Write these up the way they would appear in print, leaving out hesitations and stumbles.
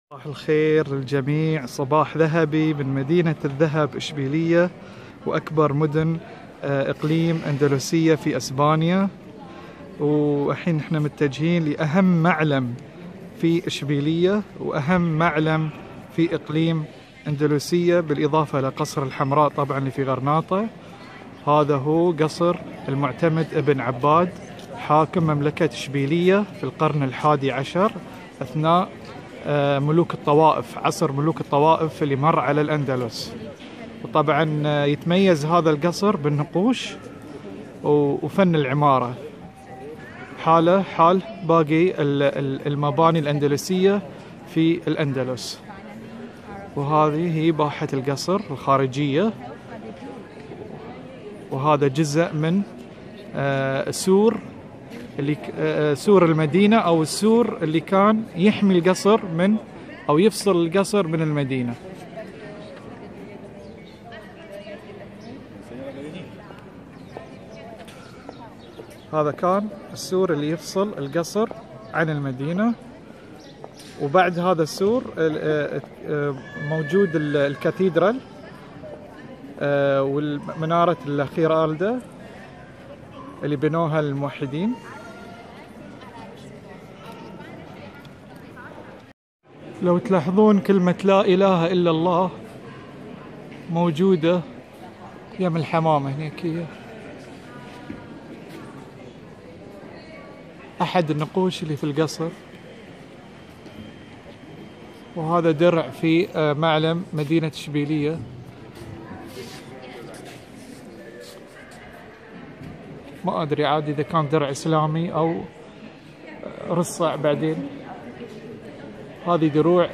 صباح الخير للجميع. صباح ذهبي من مدينة الذهب إشبيلية، وأكبر مدن إقليم أندلسية في أسبانيا. والحين احنا متجهين لأهم معلم في إشبيلية وأهم معلم في إقليم أندلسية، بالإضافة إلى قصر الحمراء طبعا اللي في غرناطة. هذا هو قصر المعتمد ابن عباد، حاكم مملكة إشبيلية في القرن ال11 أثناء ملوك الطوائف، عصر ملوك الطوائف اللي مر على الأندلس. وطبعا يتميز هذا القصر بالنقوش وفن العمارة، حاله حال باقي المباني الأندلسية في الأندلس. وهذه هي باحة القصر الخارجية، وهذا جزء من سور سور المدينة أو السور اللي كان يحمي القصر من أو يفصل القصر من المدينة. هذا كان السور اللي يفصل القصر عن المدينة. وبعد هذا السور موجود الكاتيدرال والمنارة الخيرالدة اللي بنوها الموحدين. لو تلاحظون كلمة لا إله إلا الله موجودة يم الحمامة هناك، هي أحد النقوش اللي في القصر. وهذا درع في معلم مدينة إشبيلية. ما أدري عاد إذا كان درع إسلامي أو رصع بعدين. هذه دروع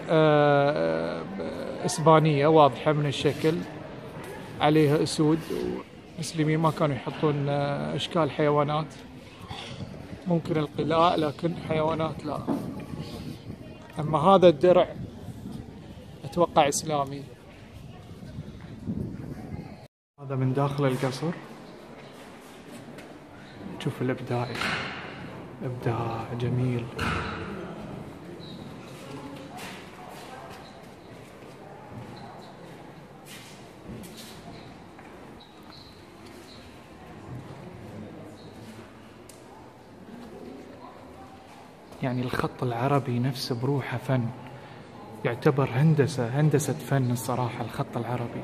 إسبانية واضحة من الشكل، عليها أسود. والمسلمين ما كانوا يحطون أشكال حيوانات، ممكن القلاع لكن حيوانات لا. أما هذا الدرع أتوقع إسلامي. هذا من داخل القصر. شوف الإبداع، إبداع جميل. يعني الخط العربي نفسه بروحه فن، يعتبر هندسة فن الصراحة الخط العربي.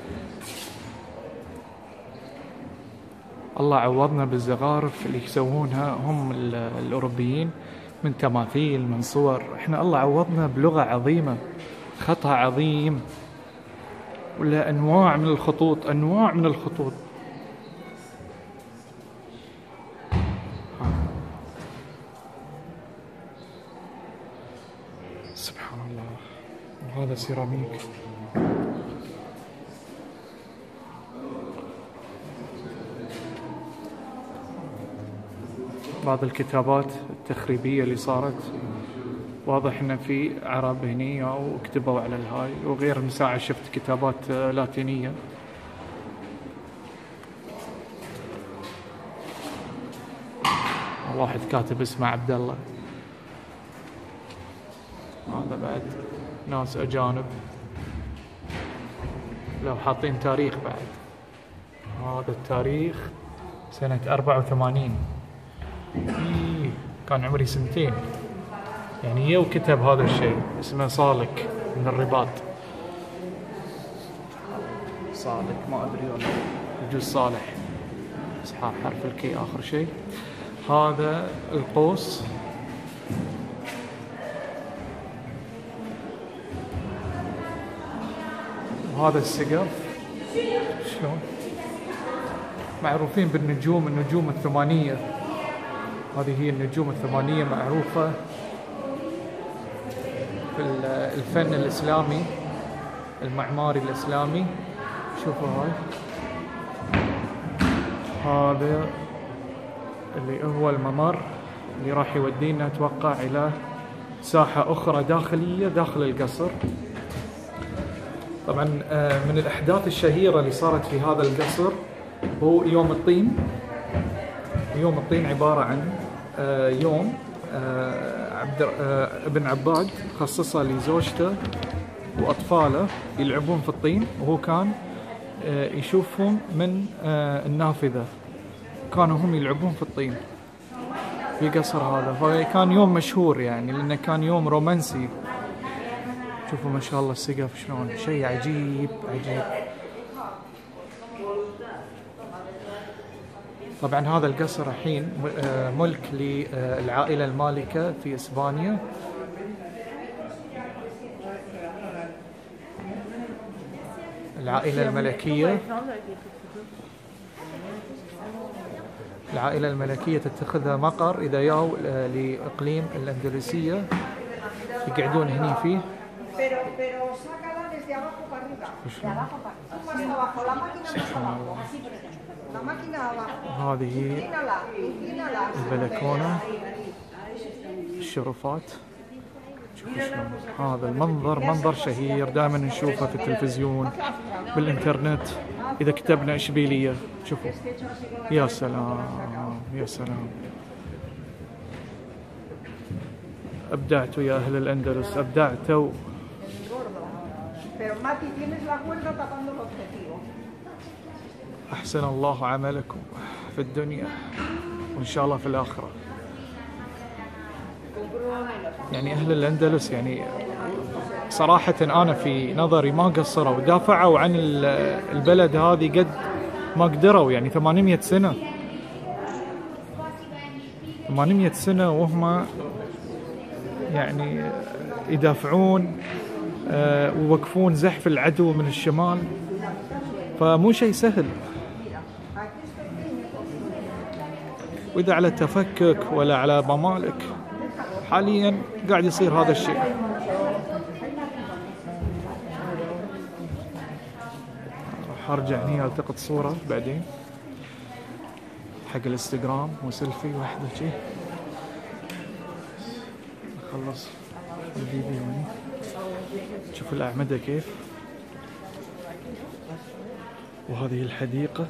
الله عوضنا بالزخارف اللي يسوونها هم الأوروبيين، من تماثيل من صور. احنا الله عوضنا بلغة عظيمة، خطها عظيم، ولا أنواع من الخطوط، أنواع من الخطوط. سبحان الله. وهذا سيراميك. بعض الكتابات التخريبية اللي صارت، واضح ان في عرب هني او كتبوا على الهاي. وغير المساعة شفت كتابات لاتينية. واحد كاتب اسمه عبد الله. هذا بعد ناس أجانب، لو حاطين تاريخ بعد. هذا التاريخ سنة 84. كان عمري 2 يعني يو كتب هذا الشيء. اسمه صالك من الرباط. صالك ما أدري والله، يجوز صالح، بس حرف الكي آخر شيء. هذا القوس. وهذا السقف. شلون معروفين بالنجوم، النجوم الثمانية. هذه هي النجوم الثمانية، معروفة في الفن الإسلامي المعماري الإسلامي. شوفوا هذا اللي هو الممر اللي راح يودينا أتوقع إلى ساحة أخرى داخلية داخل القصر. طبعا من الأحداث الشهيرة اللي صارت في هذا القصر هو يوم الطين. يوم الطين عبارة عن يوم ابن عباد خصصها لزوجته وأطفاله يلعبون في الطين، وهو كان يشوفهم من النافذة، كانوا هم يلعبون في الطين في قصر هذا. فكان يوم مشهور يعني، لأنه كان يوم رومانسي. شوفوا ما شاء الله السقف شلون، شيء عجيب عجيب. طبعا هذا القصر الحين ملك للعائلة المالكة في إسبانيا. العائلة الملكية تتخذها مقر إذا ياو لإقليم الأندلسية، يقعدون هني فيه. هذه البلكونة، الشرفات. هذا المنظر منظر شهير دائما نشوفه في التلفزيون بالإنترنت إذا كتبنا إشبيلية. شوفوا يا سلام يا سلام، أبدعتوا يا أهل الأندلس، أبدعتوا. أحسن الله عملكم في الدنيا وإن شاء الله في الآخرة. يعني أهل الأندلس يعني صراحة أنا في نظري ما قصروا، دافعوا عن البلد هذه قد ما قدروا. يعني 800 سنة 800 سنة وهم يعني يدافعون ويوقفون زحف العدو من الشمال، فمو شيء سهل. وإذا على التفكك ولا على ممالك حاليا قاعد يصير هذا الشيء. راح ارجع هني التقط صورة بعدين حق الانستغرام وسيلفي واحدة شي. اخلص الفيديو هني. شوف الأعمدة كيف، وهذه الحديقة.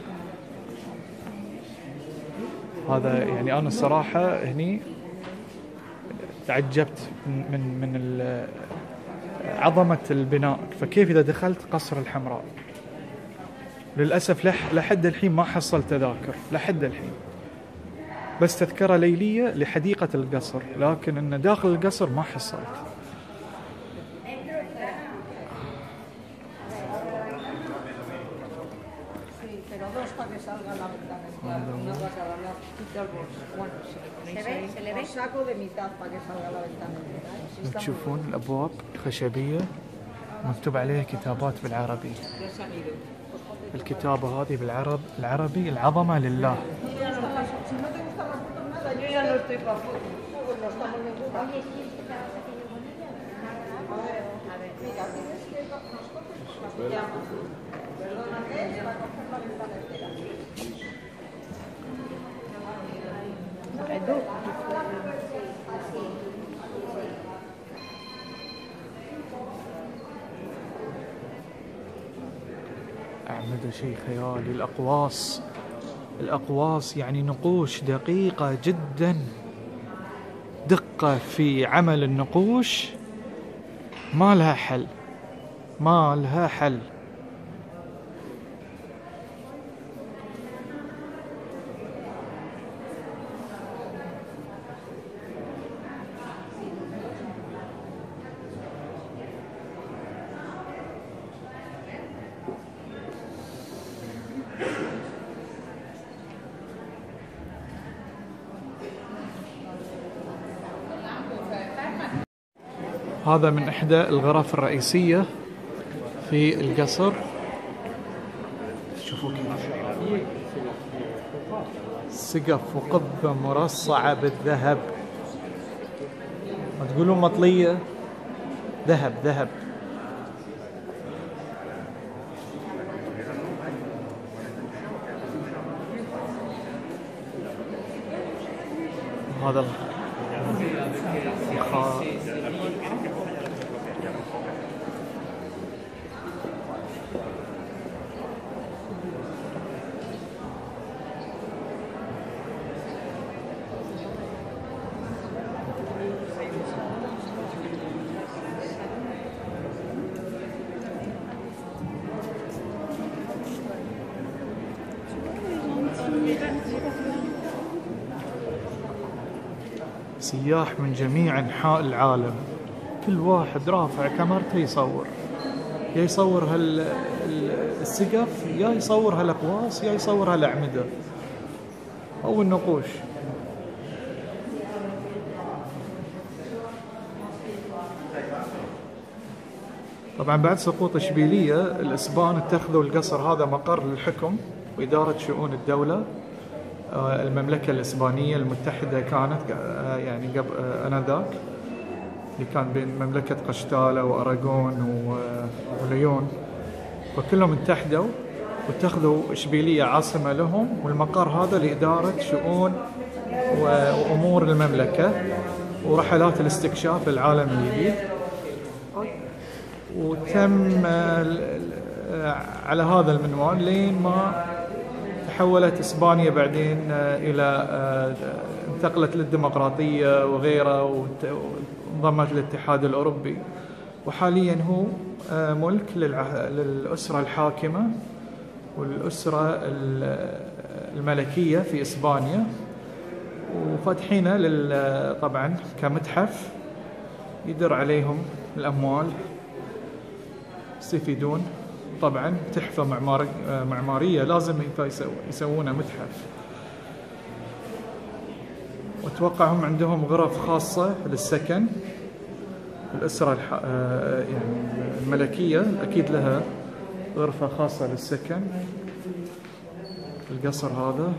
هذا يعني أنا الصراحة هني تعجبت من عظمة البناء. فكيف إذا دخلت قصر الحمراء؟ للأسف لحد الحين ما حصل تذاكر لحد الحين، بس تذكرة ليلية لحديقة القصر، لكن إن داخل القصر ما حصلت. تشوفون الأبواب خشبية مكتوب عليها كتابات بالعربي. الكتابة هذه بالعربي العظمة لله. أعمد شيء خيالي. الأقواس يعني نقوش دقيقة جدا، دقة في عمل النقوش ما لها حل، ما لها حل. هذا من إحدى الغرف الرئيسية في القصر. شوفوا كيف سقف وقبة مرصعة بالذهب، ما تقولون مطلية، ذهب ذهب. هذا سياح من جميع أنحاء العالم، كل واحد رافع كاميرته يصور، يا يصور السقف، يا يصور هالأقواس، يا يصور هالأعمدة أو النقوش. طبعا بعد سقوط إشبيلية الإسبان اتخذوا القصر هذا مقر للحكم وإدارة شؤون الدولة. المملكة الإسبانية المتحدة كانت يعني قبل آنذاك، اللي كان بين مملكة قشتالة وأراغون وليون، وكلهم اتحدوا واتخذوا إشبيلية عاصمة لهم، والمقر هذا لإدارة شؤون وأمور المملكة ورحلات الاستكشاف للعالم الجديد. وتم على هذا المنوال لين ما تحولت إسبانيا بعدين إلى انتقلت للديمقراطية وغيرها، وانضمت للاتحاد الأوروبي، وحاليا هو ملك للأسرة الحاكمة والأسرة الملكية في إسبانيا، وفتحينه طبعا كمتحف يدر عليهم الأموال يستفيدون. طبعا تحفة معمارية لازم يسوونها متحف، واتوقع هم عندهم غرف خاصة للسكن. الأسرة يعني الملكية أكيد لها غرفة خاصة للسكن. القصر هذا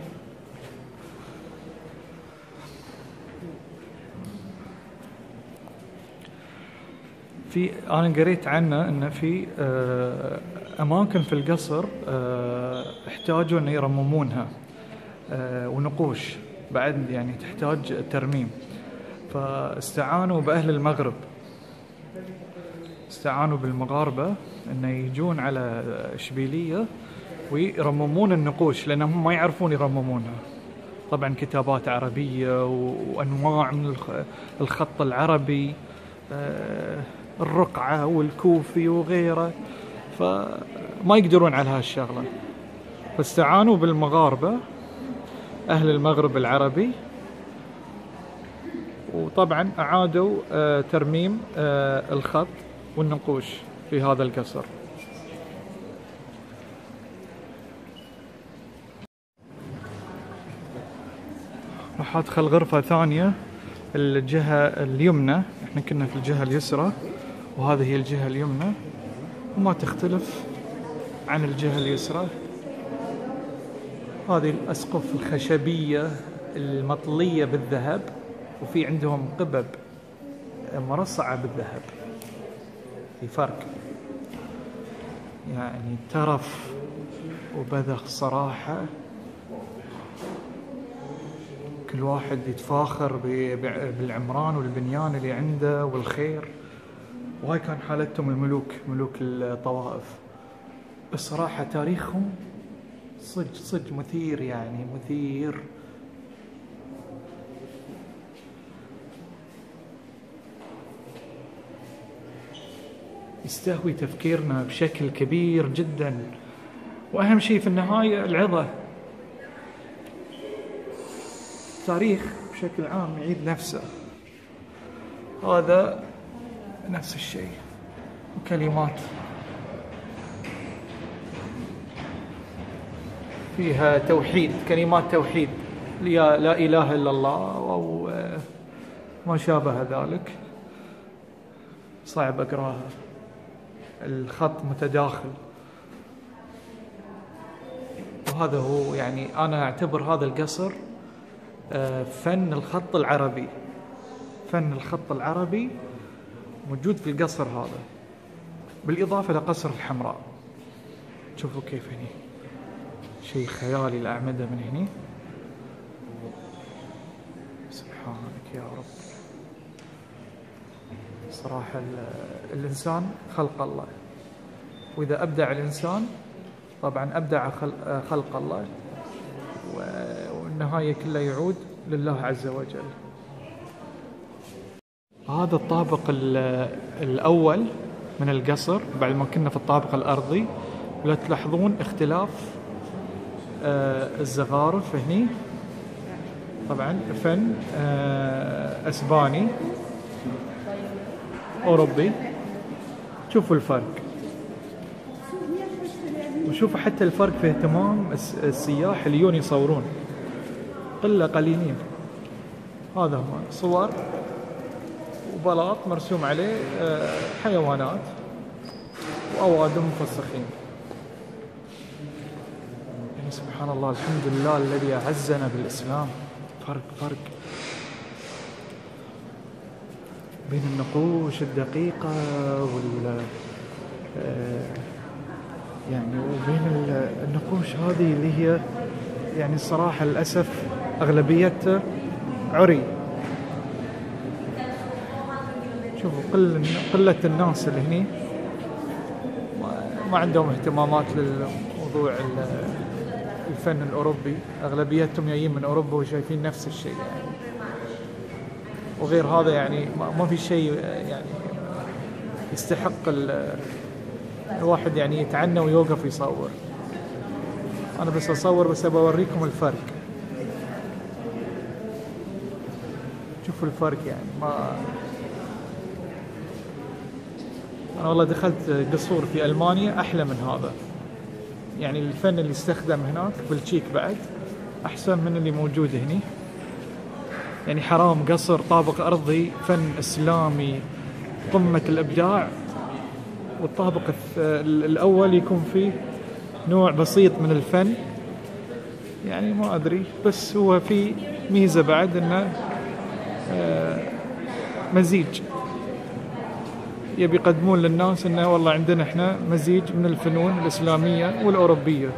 أنا قريت عنه إنه في أماكن في القصر احتاجوا إنه يرممونها، ونقوش بعد يعني تحتاج ترميم، فاستعانوا بأهل المغرب، استعانوا بالمغاربة إنه يجون على إشبيلية ويرممون النقوش، لأنهم ما يعرفون يرممونها. طبعا كتابات عربية وأنواع من الخط العربي، الرقعة والكوفي وغيره، فما يقدرون على هالشغلة، فاستعانوا بالمغاربة أهل المغرب العربي، وطبعا أعادوا ترميم الخط والنقوش في هذا القصر. راح أدخل غرفة ثانية الجهة اليمنى، احنا كنا في الجهة اليسرى وهذه هي الجهة اليمنى، وما تختلف عن الجهة اليسرى. هذه الأسقف الخشبية المطلية بالذهب، وفي عندهم قبب مرصعة بالذهب، في فرق يعني ترف وبذخ صراحة. كل واحد يتفاخر بالعمران والبنيان اللي عنده والخير، وهاي كان حالتهم الملوك، ملوك الطوائف. بصراحة تاريخهم صج مثير، يعني مثير. يستهوي تفكيرنا بشكل كبير جدا، وأهم شيء في النهاية العظة. التاريخ بشكل عام يعيد نفسه، هذا نفس الشيء. وكلمات فيها توحيد، كلمات توحيد، لا إله إلا الله أو ما شابه ذلك. صعب أقراها، الخط متداخل. وهذا هو يعني أنا أعتبر هذا القصر فن الخط العربي. فن الخط العربي موجود في القصر هذا، بالإضافة لقصر الحمراء. شوفوا كيف هني شيء خيالي، الأعمدة من هني. سبحانك يا رب. صراحة الإنسان خلق الله، وإذا أبدع الإنسان طبعا أبدع خلق الله، والنهاية كلها يعود لله عز وجل. هذا الطابق الأول من القصر بعد ما كنا في الطابق الأرضي. ولا تلاحظون اختلاف الزخارف هني، طبعا فن أسباني أوروبي. شوفوا الفرق، وشوفوا حتى الفرق في اهتمام السياح اللي يجون يصورون، قلة قليلين. هذا هو صور وبلاط مرسوم عليه حيوانات وأوادم مفسخين. يعني سبحان الله، الحمد لله الذي أعزنا بالإسلام. فرق بين النقوش الدقيقة يعني وبين النقوش هذه اللي هي يعني الصراحة للأسف أغلبيتها عري. شوفوا قلة الناس اللي هني ما عندهم اهتمامات للموضوع الفن الأوروبي. أغلبيتهم جايين من أوروبا وشايفين نفس الشيء يعني. وغير هذا يعني ما في شيء يعني يستحق الواحد يعني يتعنى ويوقف يصور. أنا بس أصور، بس أوريكم الفرق. شوفوا الفرق يعني. أنا والله دخلت قصور في ألمانيا أحلى من هذا. يعني الفن اللي استخدم هناك بالتشيك بعد أحسن من اللي موجود هني. يعني حرام قصر طابق أرضي فن إسلامي قمة الإبداع، والطابق الأول يكون فيه نوع بسيط من الفن. يعني ما أدري، بس هو في ميزة بعد إنه مزيج. يبي يقدمون للناس إنه والله عندنا إحنا مزيج من الفنون الإسلامية والأوروبية.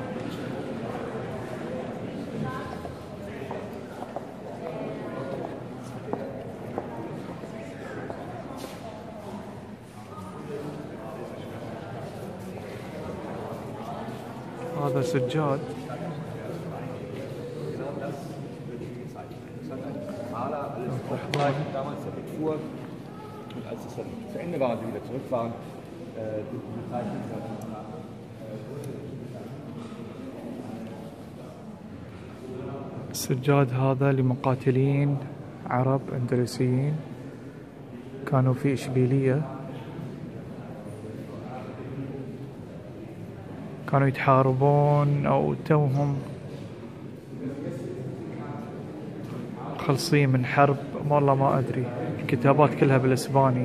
هذا سجاد. السجاد هذا لمقاتلين عرب أندلسيين كانوا في إشبيلية، كانوا يتحاربون أو توهم خلصين من حرب، والله ما أدري. الكتابات كلها بالإسباني.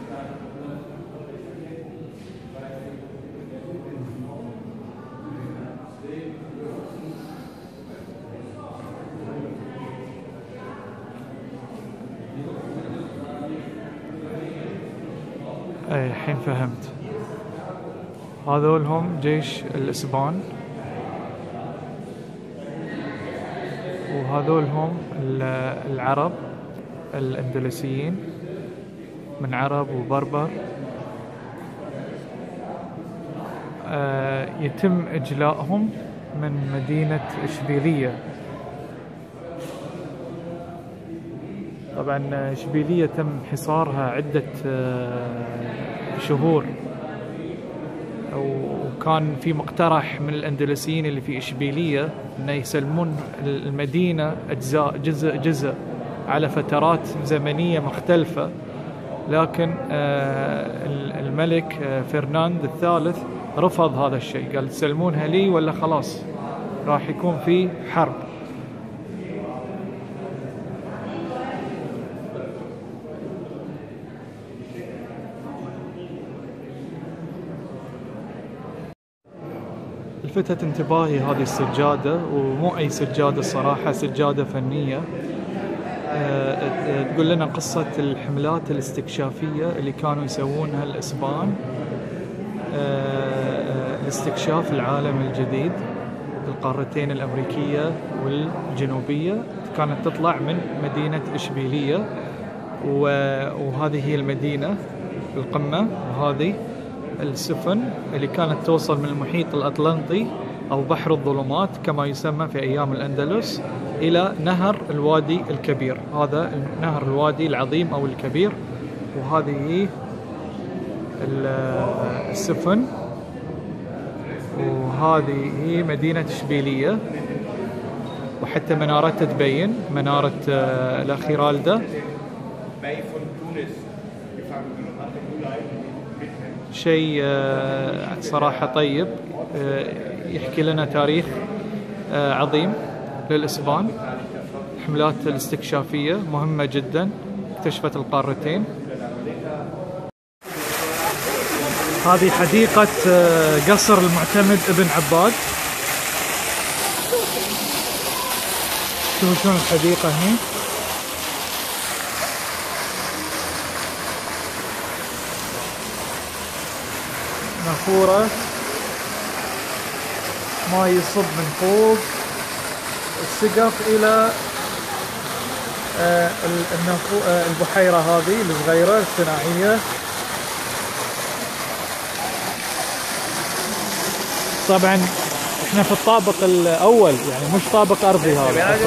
أي الحين فهمت. هذول هم جيش الإسبان، وهذول هم العرب الأندلسيين من عرب وبربر. يتم إجلائهم من مدينة إشبيلية. طبعا إشبيلية تم حصارها عدة شهور، وكان في مقترح من الأندلسيين اللي في إشبيلية أن يسلمون المدينة أجزاء جزء على فترات زمنية مختلفة، لكن الملك فرناند الثالث رفض هذا الشيء. قال تسلمونها لي ولا خلاص راح يكون في حرب. لفتت انتباهي هذه السجادة، ومو أي سجادة الصراحة، سجادة فنية. تقول لنا قصة الحملات الاستكشافية اللي كانوا يسوونها الإسبان لاستكشاف العالم الجديد، القارتين الأمريكية والجنوبية. كانت تطلع من مدينة إشبيلية، وهذه هي المدينة القمة، وهذه السفن اللي كانت توصل من المحيط الأطلنطي أو بحر الظلمات كما يسمى في أيام الأندلس إلى نهر الوادي الكبير. هذا نهر الوادي العظيم أو الكبير، وهذه هي السفن، وهذه هي مدينة إشبيلية. وحتى منارتها تبين، منارة الأخي رالدا. شيء صراحة طيب، يحكي لنا تاريخ عظيم للإسبان. الحملات الاستكشافية مهمة جدا، اكتشفت القارتين. هذه حديقة قصر المعتمد ابن عباد. شوفوا شلون الحديقة هني. نافورة ما يصب من فوق السقف إلى البحيرة هذه الصغيرة الصناعية. طبعا احنا في الطابق الأول، يعني مش طابق أرضي هذا.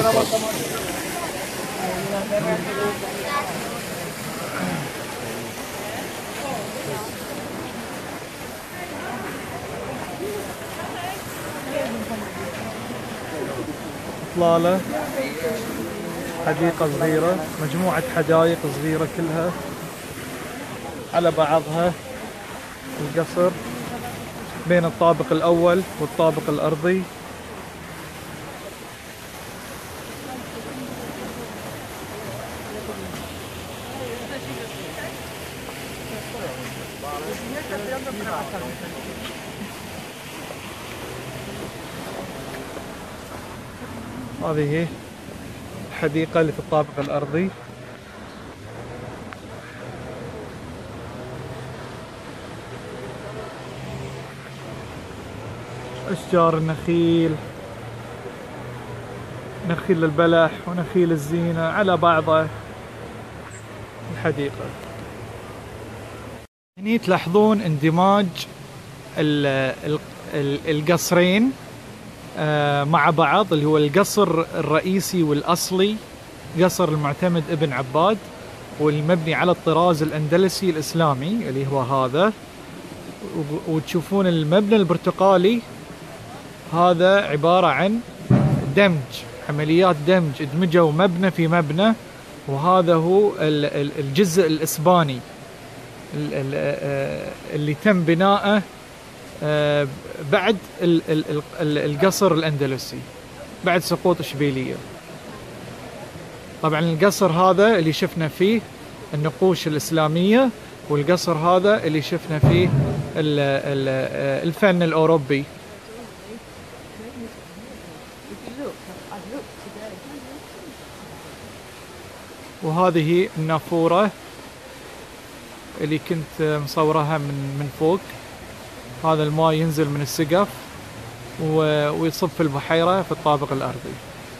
إطلالة حديقة صغيرة، مجموعة حدائق صغيرة كلها على بعضها. القصر بين الطابق الأول والطابق الأرضي. هذه هي الحديقة اللي في الطابق الأرضي. أشجار النخيل، نخيل البلح ونخيل الزينة على بعضها الحديقة. هني تلاحظون اندماج القصرين مع بعض، اللي هو القصر الرئيسي والأصلي قصر المعتمد ابن عباد، والمبني على الطراز الأندلسي الإسلامي اللي هو هذا. وتشوفون المبنى البرتقالي هذا عبارة عن دمج، عمليات دمج، ادمجوا مبنى في مبنى. وهذا هو الجزء الإسباني اللي تم بناءه بعد القصر الأندلسي، بعد سقوط إشبيلية. طبعا القصر هذا اللي شفنا فيه النقوش الإسلامية، والقصر هذا اللي شفنا فيه الفن الأوروبي. وهذه النافورة اللي كنت مصورها من فوق. هذا الماء ينزل من السقف ويصب في البحيرة في الطابق الأرضي.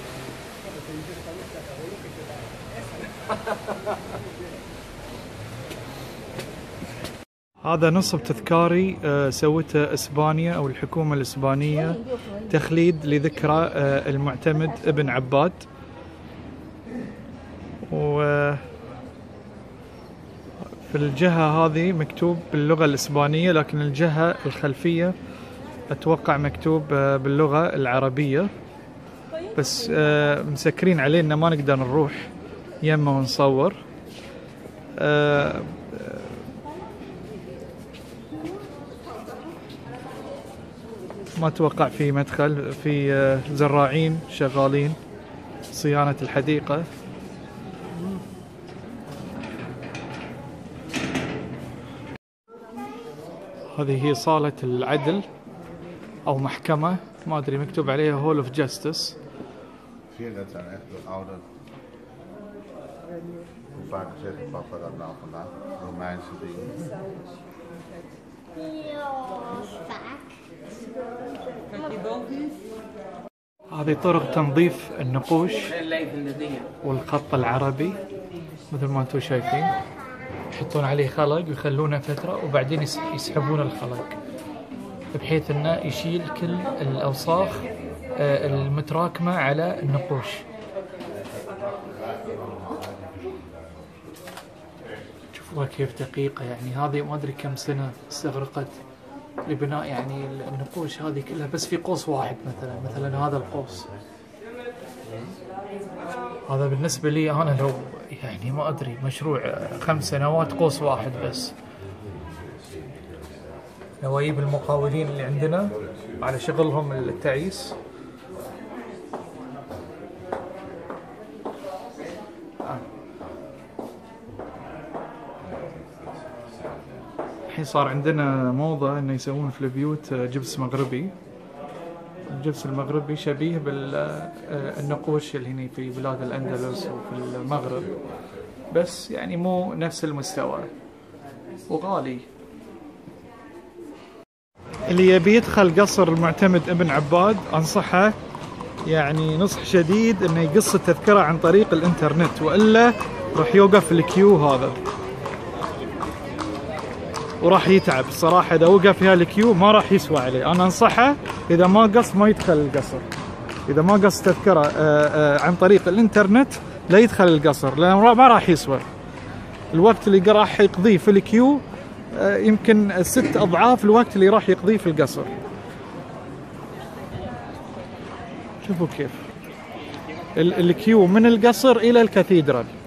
هذا نصب تذكاري سوته إسبانيا أو الحكومة الإسبانية تخليد لذكرى المعتمد ابن عباد. وفي الجهة هذه مكتوب باللغة الإسبانية، لكن الجهة الخلفية أتوقع مكتوب باللغة العربية، بس مسكرين علينا ما نقدر نروح يمه ونصور. ما أتوقع في مدخل، في زراعين شغالين صيانة الحديقة. هذه هي صالة العدل أو محكمة، ما أدري مكتوب عليها هول اوف جاستس. هذه طرق تنظيف النقوش والخط العربي مثل ما انتم شايفين. يحطون عليه خلق ويخلونه فترة وبعدين يسحبون الخلق بحيث انه يشيل كل الاوساخ المتراكمة على النقوش. شوفوها كيف دقيقة، يعني هذه ما ادري كم سنة استغرقت لبناء يعني النقوش هذه كلها بس في قوس واحد. مثلا هذا القوس هذا بالنسبة لي أنا لو يعني ما أدري مشروع 5 سنوات قوس واحد بس، لو أجيب المقاولين اللي عندنا على شغلهم التعيس. الحين صار عندنا موضة إنه يسوون في البيوت جبس مغربي. الجبس المغربي شبيه بالنقوش اللي هنا في بلاد الأندلس وفي المغرب، بس يعني مو نفس المستوى وغالي. اللي يبي يدخل قصر المعتمد ابن عباد أنصحه يعني نصح شديد إنه يقص التذكرة عن طريق الإنترنت، وإلا راح يوقف الكيو هذا وراح يتعب الصراحة. إذا وقف في هالكيو ما راح يسوى عليه. أنا أنصحه إذا ما قص ما يدخل القصر، إذا ما قص تذكرة عن طريق الإنترنت لا يدخل القصر، لأنه ما راح يسوى. الوقت اللي راح يقضيه في الكيو يمكن 6 أضعاف الوقت اللي راح يقضيه في القصر. شوفوا كيف الكيو من القصر إلى الكاتدرال.